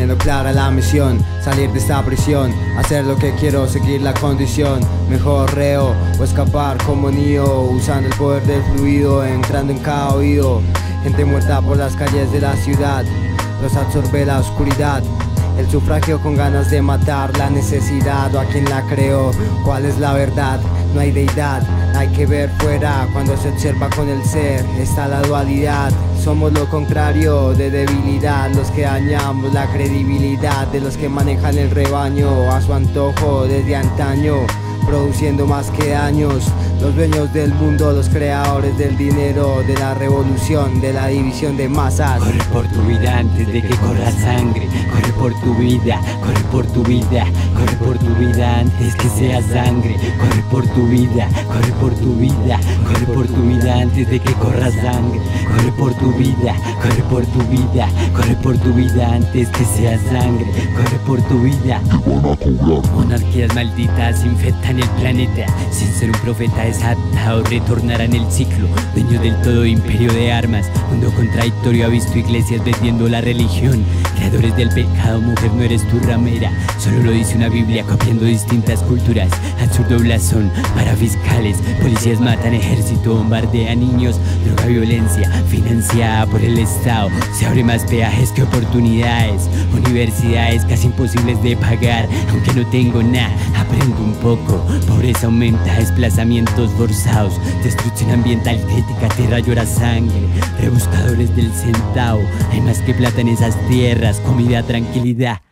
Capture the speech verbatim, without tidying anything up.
teniendo clara la misión, salir de esta prisión, hacer lo que quiero, seguir la condición, mejor reo o escapar como Neo, usando el poder del fluido, entrando en cada oído. Gente muerta por las calles de la ciudad, los absorbe la oscuridad. El sufragio con ganas de matar, la necesidad o a quien la creó. ¿Cuál es la verdad? No hay deidad, hay que ver fuera. Cuando se observa con el ser, está la dualidad. Somos lo contrario de debilidad, los que dañamos la credibilidad de los que manejan el rebaño a su antojo desde antaño, produciendo más que daños. Los dueños del mundo, los creadores del dinero, de la revolución, de la división de masas. Corre por tu vida antes de que corra sangre. Corre por tu vida, corre por tu vida. Corre por tu vida antes que sea sangre. Corre por tu vida, corre por tu vida. Corre por tu vida antes de que corra sangre. Corre por tu vida, corre por tu vida. Corre por tu vida antes que sea sangre. Corre por tu vida. Monarquías malditas infectan el planeta. Sin ser un profeta desatado retornarán el ciclo. Dueño del todo imperio de armas. Mundo contradictorio ha visto iglesias vendiendo la religión. Creadores del pecado, mujer no eres tu ramera. Solo lo dice una biblia copiando distintas culturas. Absurdo blasón para fiscales. Policías matan, ejército bombardea niños. Droga, violencia financiada por el Estado. Se abre más peajes que oportunidades. Universidades casi imposibles de pagar. Aunque no tengo nada, aprendo un poco. Pobreza aumenta, desplazamientos forzados. Destrucción ambiental crítica, tierra llora sangre. Rebuscadores del centavo. Hay más que plata en esas tierras, comida, tranquilidad.